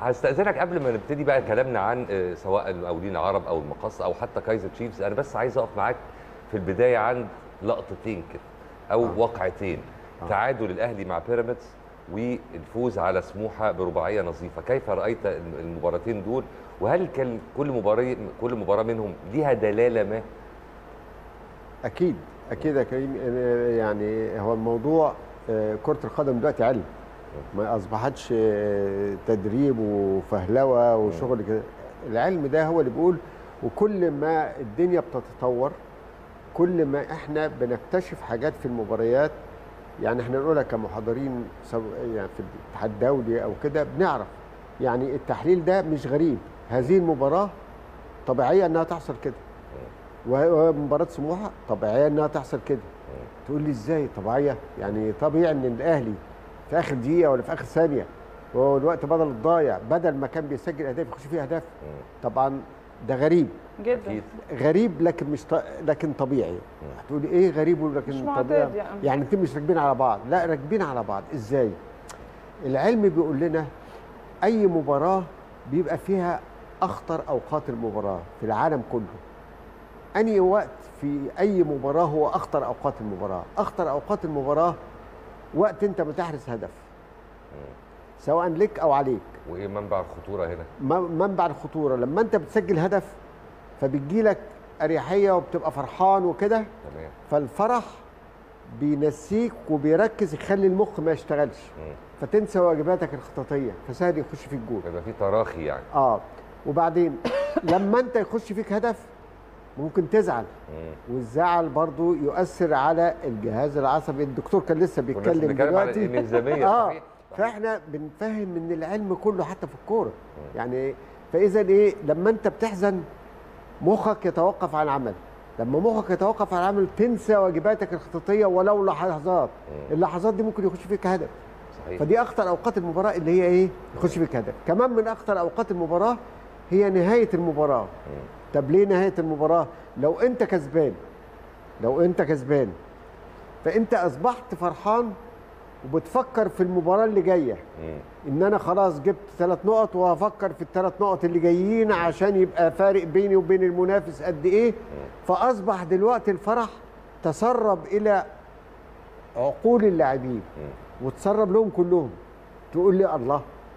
هستأذنك قبل ما نبتدي بقى كلامنا عن سواء المقاولين العرب او المقصة او حتى كايزر تشيفز، انا بس عايز اقف معاك في البدايه عند لقطتين كده او واقعتين. تعادل الاهلي مع بيراميدز والفوز على سموحه برباعيه نظيفه، كيف رايت المباراتين دول؟ وهل كان كل مباراه منهم ليها دلاله ما؟ اكيد يا كريم. يعني هو الموضوع كرة القدم دلوقتي علم، ما اصبحتش تدريب وفهلوه وشغل كده. العلم ده هو اللي بيقول، وكل ما الدنيا بتتطور كل ما احنا بنكتشف حاجات في المباريات. يعني احنا نقولها كمحاضرين يعني في الاتحاد الدولي او كده، بنعرف يعني التحليل ده مش غريب. هذه المباراه طبيعيه انها تحصل كده، ومباراه سموحه طبيعيه انها تحصل كده. تقول لي ازاي طبيعيه؟ يعني طبيعي ان الاهلي في اخر دقيقه ولا في اخر ثانيه وهو الوقت بدل الضايع، بدل ما كان بيسجل اهداف يخش فيه اهداف. طبعا ده غريب جدا، غريب، لكن مش لكن طبيعي. هتقولي ايه غريب ولكن طبيعي؟ يعني انتوا مش راكبين على بعض. لا، راكبين على بعض. ازاي؟ العلم بيقول لنا اي مباراه بيبقى فيها اخطر اوقات المباراه في العالم كله. انهي وقت في اي مباراه هو اخطر اوقات المباراه؟ اخطر اوقات المباراه وقت انت بتحرز هدف سواء لك او عليك. وايه منبع الخطوره هنا؟ منبع الخطوره لما انت بتسجل هدف فبتجيلك اريحيه وبتبقى فرحان وكده. تمام. فالفرح بينسيك وبيركز، يخلي المخ ما يشتغلش، فتنسى واجباتك الخططيه، فسهل يخش فيك جول. يبقى في تراخي يعني. وبعدين لما انت يخش فيك هدف ممكن تزعل، والزعل برضو يؤثر على الجهاز العصبي. الدكتور كان لسه بيتكلم دلوقتي على الانهزاميه. فاحنا بنفهم ان العلم كله حتى في الكوره يعني. فاذا ايه؟ لما انت بتحزن مخك يتوقف عن العمل، لما مخك يتوقف عن العمل تنسى واجباتك الخططيه ولو لحظات. اللحظات دي ممكن يخش فيك هدف. صحيح. فدي اخطر اوقات المباراه، اللي هي ايه؟ يخش فيك هدف. كمان من اخطر اوقات المباراه هي نهايه المباراه. طب ليه نهايه المباراه؟ لو انت كسبان فانت اصبحت فرحان وبتفكر في المباراه اللي جايه، ان انا خلاص جبت 3 نقط وهفكر في ال3 نقط اللي جايين عشان يبقى فارق بيني وبين المنافس قد ايه. فاصبح دلوقتي الفرح تسرب الى عقول اللاعبين وتسرب لهم كلهم. تقول لي الله،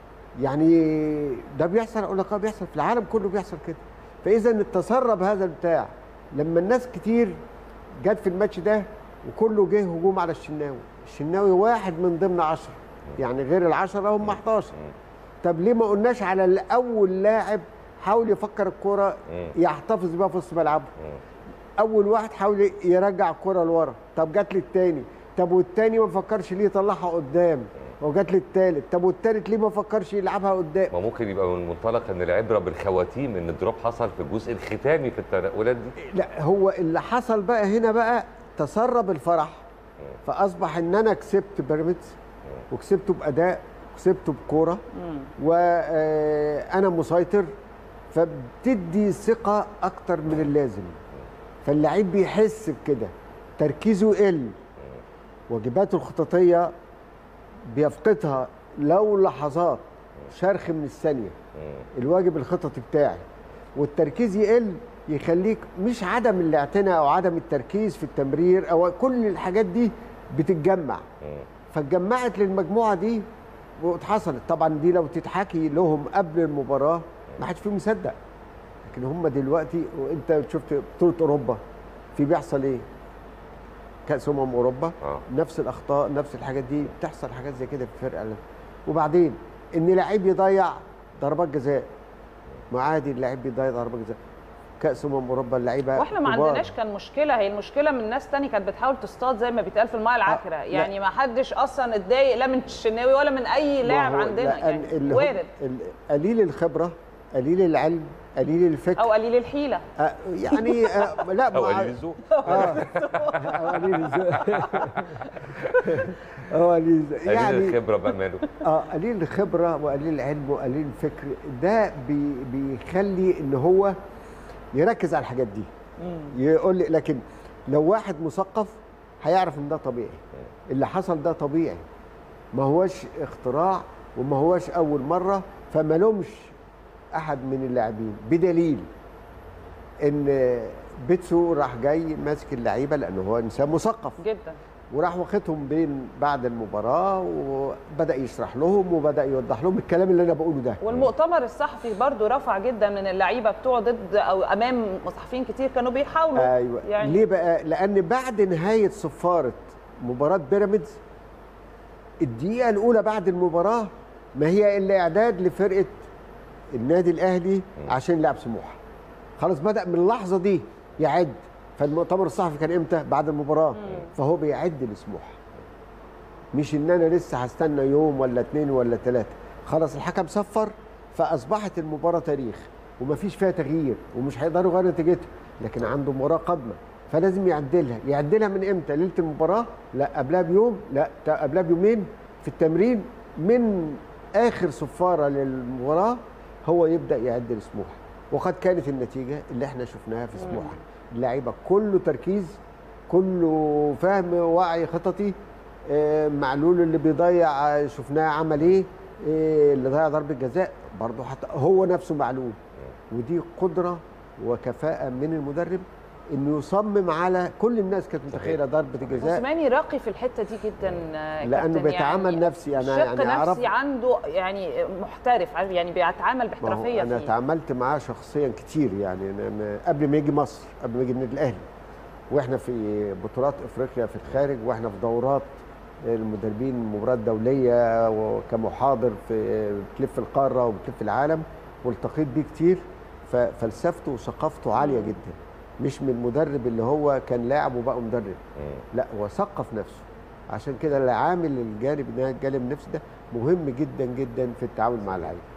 يعني ده بيحصل؟ اقول لك بيحصل في العالم كله، بيحصل كده. فاذا التسرب هذا البتاع لما الناس كتير جت في الماتش ده وكله جه هجوم على الشناوي واحد من ضمن 10، يعني غير ال10 هم 11. طب ليه ما قلناش على الاول لاعب حاول يفكر الكرة يحتفظ بيها في وسط ملعبه؟ اول واحد حاول يرجع الكرة لورا. طب جات لي الثاني، طب والثاني ما فكرش ليه يطلعها قدام؟ وجات لي الثالث، طب والثالث ليه ما فكرش يلعبها قدام؟ ما ممكن يبقى من منطلق ان العبره بالخواتيم، ان الدروب حصل في الجزء الختامي في التنقلات دي. لا، هو اللي حصل بقى هنا بقى تسرب الفرح، فاصبح ان انا كسبت بيراميدز وكسبته باداء وكسبته بكوره وانا مسيطر، فبتدي ثقه اكتر من اللازم. فاللعيب بيحس بكده، تركيزه يقل، واجباته الخططيه بيفقدها لو لحظات شرخ من الثانيه الواجب الخططي بتاعي، والتركيز يقل يخليك مش عدم الاعتناء او عدم التركيز في التمرير او كل الحاجات دي بتتجمع. فاتجمعت للمجموعه دي واتحصلت. طبعا دي لو تتحكي لهم قبل المباراه ما حدش فيهم مصدق، لكن هم دلوقتي وانت شفت بطوله اوروبا في بيحصل ايه؟ كاس اوروبا نفس الاخطاء نفس الحاجات دي بتحصل، حاجات زي كده في الفرقه. وبعدين ان لعيب يضيع ضربات جزاء، ما عادي اللعيب بيضيع ضربات جزاء. كاس اوروبا اللعيبه واحنا ما عندناش كان مشكله، هي المشكله من ناس ثانيه كانت بتحاول تصطاد زي ما بيتقال في المايه العكره. يعني ما حدش اصلا اتضايق لا من الشناوي ولا من اي لاعب عندنا، يعني وارد. قليل الخبره، قليل العلم، قليل الفكر، او قليل الحيله يعني لا او قليل الذوق او قليل الذوق قليل الخبره بقى ماله. قليل الخبره وقليل العلم وقليل الفكر، ده بيخلي ان هو يركز على الحاجات دي. يقول لي لكن لو واحد مثقف هيعرف ان ده طبيعي، اللي حصل ده طبيعي، ما هوش اختراع وما هوش اول مره، فما لومش احد من اللاعبين، بدليل ان بيتسو راح جاي ماسك اللعيبه لانه هو انسان مثقف جدا، وراح واخدهم بين بعد المباراه وبدا يشرح لهم وبدا يوضح لهم الكلام اللي انا بقوله ده. والمؤتمر الصحفي برضو رفع جدا من اللعيبه بتوع ضد او امام صحفيين كتير كانوا بيحاولوا. ايوه يعني ليه بقى؟ لان بعد نهايه صفاره مباراه بيراميدز الدقيقه الاولى بعد المباراه ما هي الا اعداد لفرقه النادي الاهلي عشان يلعب سموحه. خلاص بدا من اللحظه دي يعد. فالمؤتمر الصحفي كان امتى؟ بعد المباراه. فهو بيعد لسموحه، مش ان انا لسه هستنى يوم ولا 2 ولا 3. خلاص الحكم صفر فاصبحت المباراه تاريخ ومفيش فيها تغيير ومش هيقدروا يغيروا نتيجتها، لكن عنده مباراه قادمه فلازم يعدلها. يعدلها من امتى؟ ليله المباراه؟ لا قبلها بيوم، لا قبلها بيومين في التمرين. من اخر صفاره للمباراه هو يبدا يعد لسموحه، وقد كانت النتيجه اللي احنا شفناها في سموحه. اللعيبه كله تركيز، كله فهم وعي خططي. معلول اللي بيضيع شفناه عمل ايه، اللي ضيع ضربه جزاء برضه حتى هو نفسه معلول. ودي قدره وكفاءه من المدرب انه يصمم على كل الناس كانت متخيله ضربه الجزاء. موسيماني راقي في الحته دي جدا لانه بيتعامل يعني نفسي. انا يعني نفسي عنده يعني محترف، يعني بيتعامل باحترافيه. انا تعاملت معاه شخصيا كتير يعني أنا قبل ما يجي مصر، قبل ما يجي النادي الاهلي، واحنا في بطولات افريقيا في الخارج، واحنا في دورات المدربين مباريات دوليه وكمحاضر في بتلف القاره وبتلف العالم، والتقيت بيه كتير. ففلسفته وثقافته عاليه جدا، مش من المدرب اللي هو كان لاعب وبقى مدرب. لا هو ثقف نفسه. عشان كده العامل الجانب النفسي ده مهم جدا جدا في التعامل مع اللعيبه.